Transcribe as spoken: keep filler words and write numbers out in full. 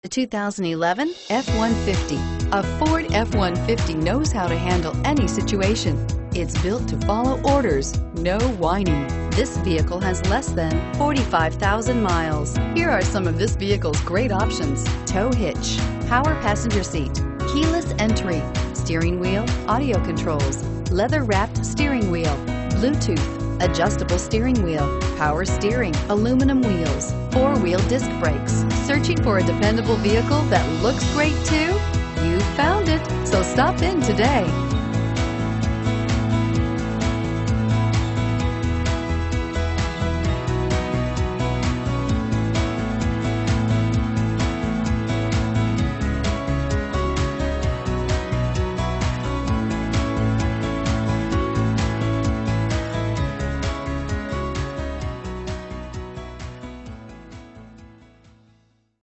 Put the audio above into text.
The two thousand eleven F one fifty. A Ford F one fifty knows how to handle any situation. It's built to follow orders, no whining. This vehicle has less than forty-five thousand miles. Here are some of this vehicle's great options: tow hitch, power passenger seat, keyless entry, steering wheel audio controls, leather-wrapped steering wheel, Bluetooth, adjustable steering wheel, power steering, aluminum wheels, four-wheel disc brakes. Searching for a dependable vehicle that looks great too? You found it, so stop in today.